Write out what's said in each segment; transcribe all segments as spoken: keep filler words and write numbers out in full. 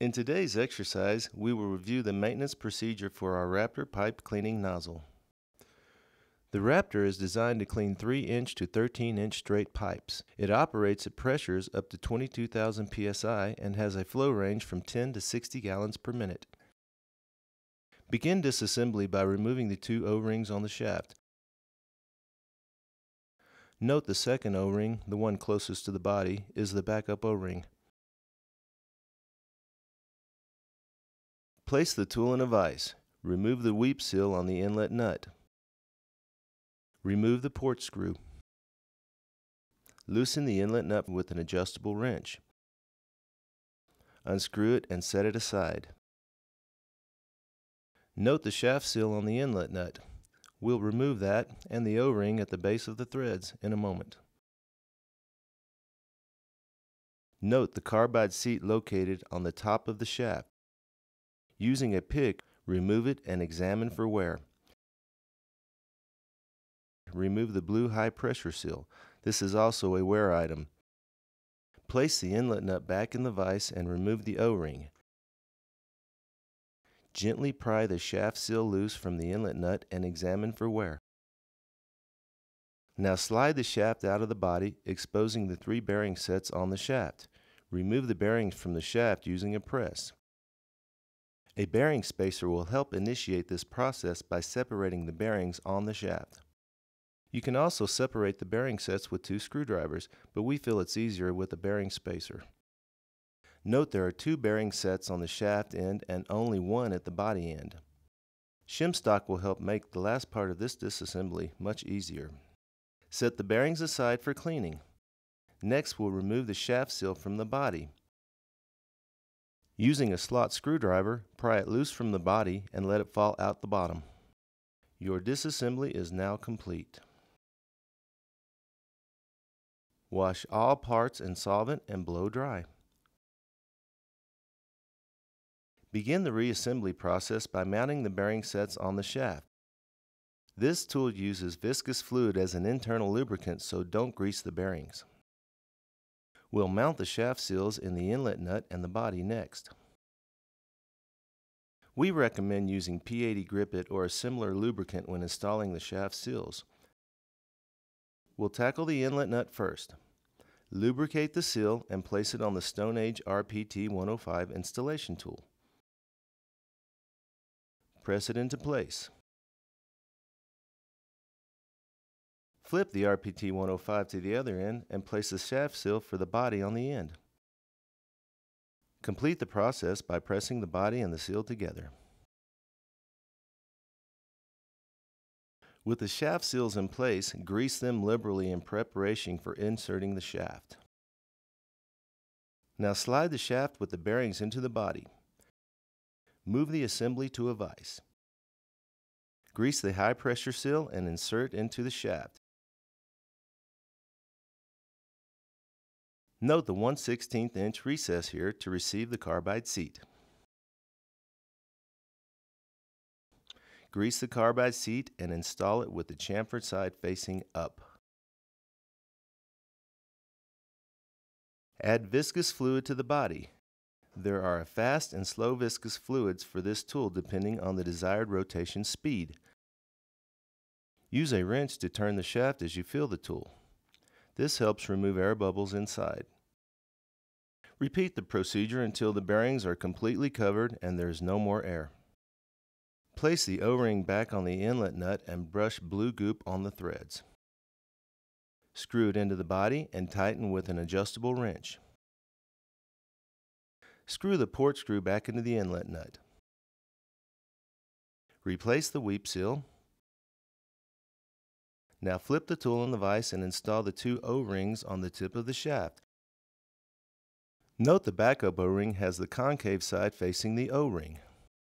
In today's exercise, we will review the maintenance procedure for our Raptor pipe cleaning nozzle. The Raptor is designed to clean three inch to thirteen inch straight pipes. It operates at pressures up to twenty-two thousand P S I and has a flow range from ten to sixty gallons per minute. Begin disassembly by removing the two O-rings on the shaft. Note the second O-ring, the one closest to the body, is the backup O-ring. Place the tool in a vise. Remove the weep seal on the inlet nut. Remove the port screw. Loosen the inlet nut with an adjustable wrench. Unscrew it and set it aside. Note the shaft seal on the inlet nut. We'll remove that and the O-ring at the base of the threads in a moment. Note the carbide seat located on the top of the shaft. Using a pick, remove it and examine for wear. Remove the blue high pressure seal. This is also a wear item. Place the inlet nut back in the vise and remove the O-ring. Gently pry the shaft seal loose from the inlet nut and examine for wear. Now slide the shaft out of the body, exposing the three bearing sets on the shaft. Remove the bearings from the shaft using a press. A bearing spacer will help initiate this process by separating the bearings on the shaft. You can also separate the bearing sets with two screwdrivers, but we feel it's easier with a bearing spacer. Note there are two bearing sets on the shaft end and only one at the body end. Shim stock will help make the last part of this disassembly much easier. Set the bearings aside for cleaning. Next, we'll remove the shaft seal from the body. Using a slot screwdriver, pry it loose from the body and let it fall out the bottom. Your disassembly is now complete. Wash all parts in solvent and blow dry. Begin the reassembly process by mounting the bearing sets on the shaft. This tool uses viscous fluid as an internal lubricant, so don't grease the bearings. We'll mount the shaft seals in the inlet nut and the body next. We recommend using P eighty Grip It or a similar lubricant when installing the shaft seals. We'll tackle the inlet nut first. Lubricate the seal and place it on the Stone Age R P T one oh five installation tool. Press it into place. Flip the R P T one oh five to the other end and place the shaft seal for the body on the end. Complete the process by pressing the body and the seal together. With the shaft seals in place, grease them liberally in preparation for inserting the shaft. Now slide the shaft with the bearings into the body. Move the assembly to a vise. Grease the high pressure seal and insert into the shaft. Note the one sixteenth inch recess here to receive the carbide seat. Grease the carbide seat and install it with the chamfered side facing up. Add viscous fluid to the body. There are fast and slow viscous fluids for this tool depending on the desired rotation speed. Use a wrench to turn the shaft as you feel the tool. This helps remove air bubbles inside. Repeat the procedure until the bearings are completely covered and there is no more air. Place the O-ring back on the inlet nut and brush blue goop on the threads. Screw it into the body and tighten with an adjustable wrench. Screw the port screw back into the inlet nut. Replace the weep seal. Now flip the tool in the vise and install the two O-rings on the tip of the shaft. Note the backup O-ring has the concave side facing the O-ring.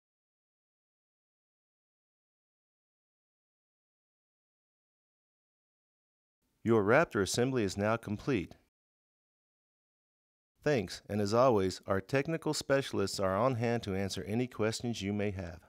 Your Raptor assembly is now complete. Thanks, and as always, our technical specialists are on hand to answer any questions you may have.